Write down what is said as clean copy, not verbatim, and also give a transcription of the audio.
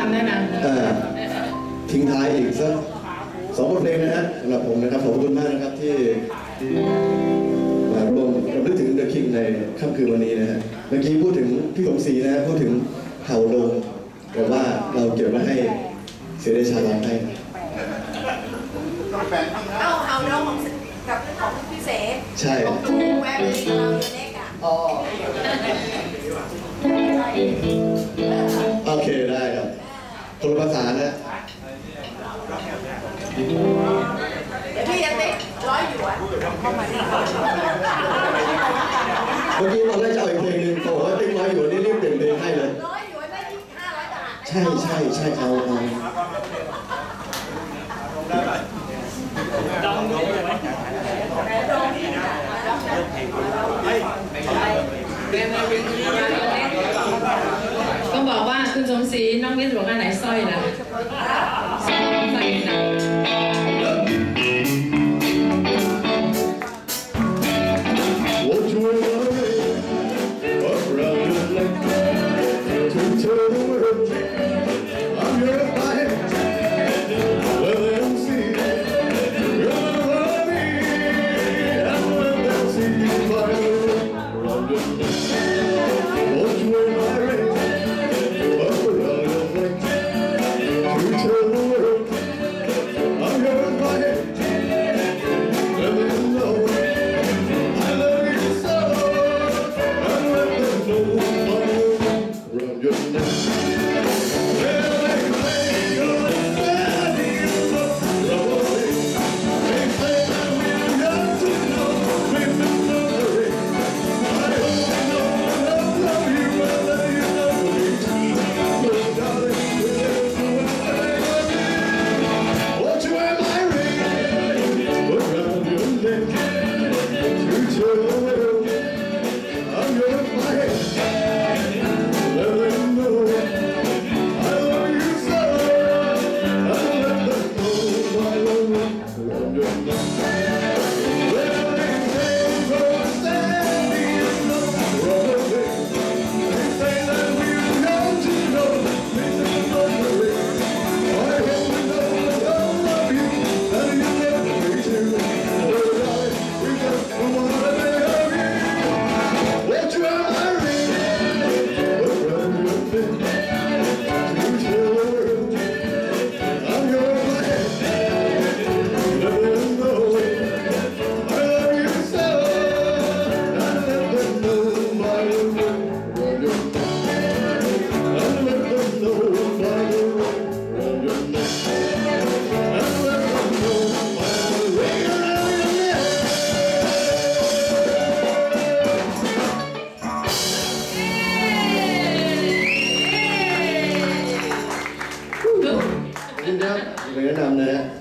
ได้นะทิ้งท้ายอีกสัก2 บทเพลงนะฮะสำหรับผมนะครับขอบคุณมากนะครับที่มาร่วมรำลึกถึง The King ในค่ำคืนวันนี้นะฮะเมื่อกี้พูดถึงพี่สมศรีนะฮะพูดถึงเห่าลงแต่ว่าเราเก็บไว้ให้เสียเดชาร้องให้เอาเห่าลงกับของพี่เสกใช่ของตูแวร์เลยเราเล็กอ่ะโอเคได้ครับคนละภาษานะเดี๋ยวพี่ยังเล็ก100 หยวนเมื่อกี้ตอนแรกจะเอาอีกเพลงหนึ่งบอกว่าติ๊ก100 หยวนนี่รีบเปลี่ยนเพลงให้เลย 100 หยวนได้500 บาทใช่เอาต้องบอกว่าคุณสมศรีน้องเวทบอกว่าไหนสร้อยนะสร้อยนะแนะนำนะฮะ